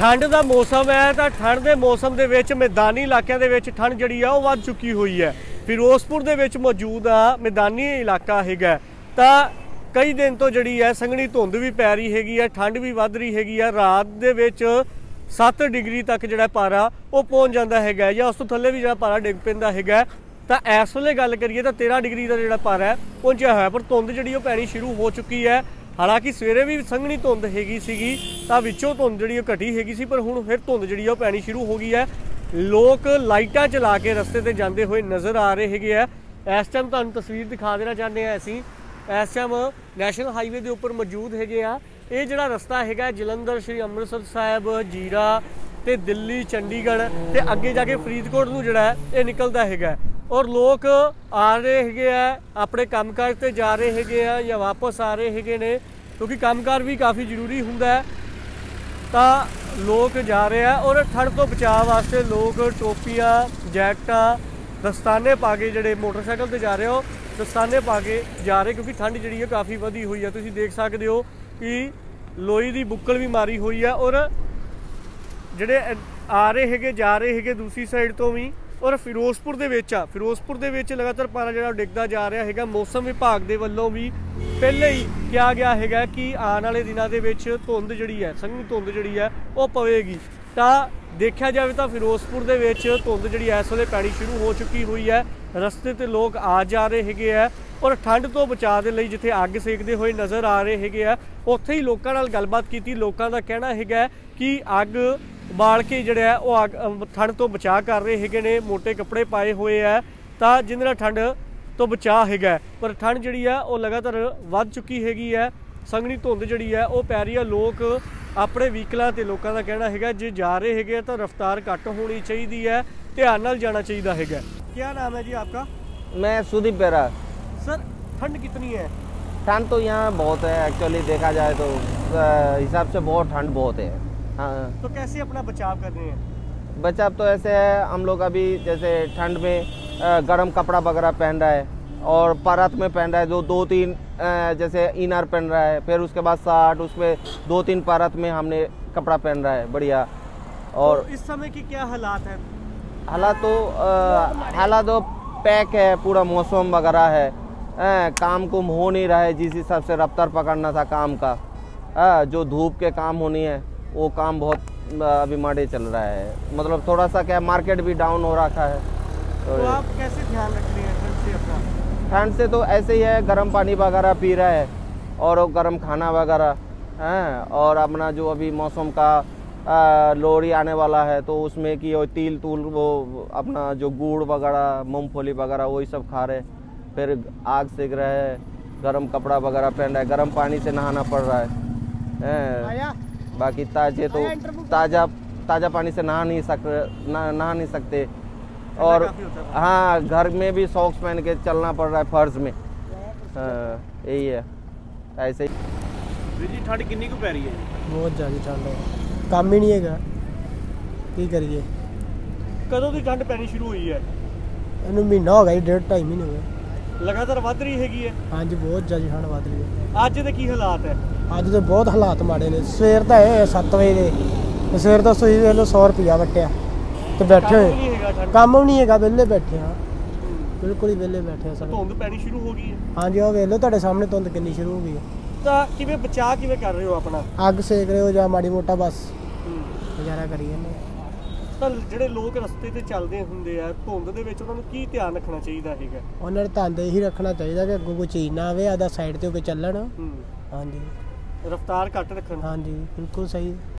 ठंड का मौसम है तो ठंड के मौसम के विच मैदानी इलाकों के विच ठंड जिहड़ी है वो वध चुकी हुई है। फिरोजपुर के विच मौजूद आ मैदानी इलाका हैगा तो कई दिन तो जिहड़ी है संघनी धुंध भी पै रही हैगी है, ठंड भी वध रही हैगी है। रात दे विच 7 डिग्री तक जिहड़ा पारा वो पहुंच जाता है या उस तो थल्ले भी जिहड़ा पारा डिग पैंदा हैगा। तो इस वेले गल करिए तो 13 डिग्री का जिहड़ा पारा है पहुंचा है, पर धुंध जिहड़ी पैनी शुरू हो चुकी है। हालांकि सवेरे भी संघनी धुंध हैगी सीगी तां विचों धुंध जिहड़ी घटी हैगी सी, पर हुण फिर धुंध जिहड़ी पैनी शुरू हो गई है। लोग लाइटां चला के रस्ते ते जांदे होए नज़र आ रहे हैगे आ। इस टाइम तुहानूं तस्वीर दिखा देना चाहते हैं असीं इस टाइम नैशनल हाईवे के उपर मौजूद हैगे आ। ये जिहड़ा रस्ता हैगा जलंधर श्री अमृतसर साहिब जीरा ते दिल्ली चंडीगढ़ ते अगे जाके फरीदकोट नूं जिहड़ा है ये निकलदा हैगा और लोग आ रहे हैगे आ, अपने कामकाज ते जा रहे हैगे आ या वापस आ रहे हैगे ने, क्योंकि कामकाज भी काफ़ी जरूरी हुंदा है। तो लोग जा रहे हैं और ठंड तो बचाव वास्ते लोग टोपियां जैकटां दस्ताने पा के जिहड़े मोटरसाइकिल ते जा रहे हो दस्ताने पा के जा रहे, क्योंकि ठंड जिहड़ी है काफ़ी वधी हुई है। तुसीं देख सकते हो कि लोई दी बुक्कल भी मारी हुई है और जिहड़े आ रहे हैगे जा रहे हैगे दूसरी साइड तो भी। और फिरोजपुर दे विच लगातार पारा जिहड़ा डिगदा जा रहा हैगा। मौसम विभाग दे वल्लों भी पहले ही कहा गया हैगा कि आने वाले दिनों के विच धुंध जिहड़ी है संघनी धुंध जिहड़ी है वो पवेगी। तो देखा जाए तो फिरोजपुर दे विच धुंध जिहड़ी इस वेले पैनी शुरू हो चुकी हुई है। रस्ते ते लोग आ जा रहे हैगे आ और ठंड तो बचाव के लिए जिथे अग सेकते हुए नज़र आ रहे हैगे आ उत्थे ही लोगों नाल गलबात कीती। लोगों का कहना हैगा कि अग बाल के जिहड़ा है वो अग ठंड तो बचा कर रहे हैगे ने, मोटे कपड़े पाए हुए है तो जिहदे नाल ठंड तो बचा हैगा। पर ठंड जिहड़ी है वो लगातार वध चुकी हैगी है। संघनी धुंध जिहड़ी है वो पै रही है। लोग अपने व्हीकलों ते लोगों का कहना हैगा जे जा रहे हैगे तो रफ्तार घट होनी चाहिए है, ध्यान नाल जाना चाहिए हैगा। क्या नाम है जी आपका? मैं सुदीप बेरा। सर ठंड कितनी है? ठंड तो यहाँ बहुत है, एक्चुअली देखा जाए तो हिसाब से बहुत ठंड बहुत है। हाँ, तो कैसे अपना बचाव कर रहे हैं? बचाव तो ऐसे है, हम लोग अभी जैसे ठंड में गर्म कपड़ा वगैरह पहन रहा है और परत में पहन रहा है, जो 2-3 जैसे इनर पहन रहा है, फिर उसके बाद शर्ट, उसमें 2-3 परत में हमने कपड़ा पहन रहा है बढ़िया। और तो इस समय की क्या हालात है? हालात तो पैक है, पूरा मौसम वगैरह है, काम कुम हो नहीं रहा है जिस हिसाब से रफ्तार पकड़ना था काम का। जो धूप के काम होनी है वो काम बहुत अभी माड़े चल रहा है, मतलब थोड़ा सा क्या मार्केट भी डाउन हो रखा है। तो आप कैसे ध्यान रख रहे हैं ठंड से अपना? ठंड से तो ऐसे ही है, गर्म पानी वगैरह पी रहा है और गर्म खाना वगैरह है। और अपना जो अभी मौसम का लोहड़ी आने वाला है तो उसमें कि वो तिल तूल वो अपना जो गुड़ वगैरह मूंगफली वगैरह वही सब खा रहे, फिर आग सेक रहे हैं, गर्म कपड़ा वगैरह पहन रहा है, गर्म पानी से नहाना पड़ रहा है। बाकी ताजे तो ताज़ा पानी से नहा नहीं सकते। और हाँ, घर में भी सॉक्स पहन के चलना पड़ रहा है फर्ज में। यही है ऐसे ही। जी ठंड कितनी को पै रही है? बहुत ज़्यादा ठंड है, काम ही नहीं है की करिए। कदों की ठंड पैनी शुरू हुई है? इन्हू महीना हो गया, 1.5-2 महीने हो गए। लगातार वध रही हैगी है? हाँ जी, बहुत ज़्यादा ठंड वध रही है। अज दे की हालात है? अज तो बहुत हालात माड़े ने। सवेर तो है 7 बजे के, सवेर तो सुई वे 100 रुपया वट्टिया तो बैठे हुए, काम भी नहीं है, वेले बैठे। हाँ बिल्कुल ही वेले बैठे सब। धुंध पैनी शुरू हो गई है? हाँ जी, वो वेलो तुहाडे सामने धुंध कितनी शुरू हो गई है। ਤਾਂ ਕਿਵੇਂ ਬਚਾ ਕਿਵੇਂ ਕਰ ਰਹੇ ਹੋ ਆਪਣਾ? ਅੱਗ ਸੇਕ ਰਹੇ ਹੋ ਜਾਂ ਮਾੜੀ ਮੋਟਾ ਬਸ ਗੁਜ਼ਾਰਾ ਕਰੀਏ ਨੇ। ਤਾਂ ਜਿਹੜੇ ਲੋਕ ਰਸਤੇ ਤੇ ਚੱਲਦੇ ਹੁੰਦੇ ਆ ਧੁੰਦ ਦੇ ਵਿੱਚ ਉਹਨਾਂ ਨੂੰ ਕੀ ਧਿਆਨ ਰੱਖਣਾ ਚਾਹੀਦਾ ਹੈਗਾ? ਉਹਨਾਂ ਨੂੰ ਧਿਆਨ ਇਹੀ ਰੱਖਣਾ ਚਾਹੀਦਾ ਕਿ ਅੱਗੋਂ ਕੋਈ ਚੀਜ਼ ਨਾ ਆਵੇ, ਆਦਾ ਸਾਈਡ ਤੇ ਹੋ ਕੇ ਚੱਲਣ। ਹਾਂਜੀ, ਰਫ਼ਤਾਰ ਘੱਟ ਰੱਖਣ। ਹਾਂਜੀ ਬਿਲਕੁਲ ਸਹੀ।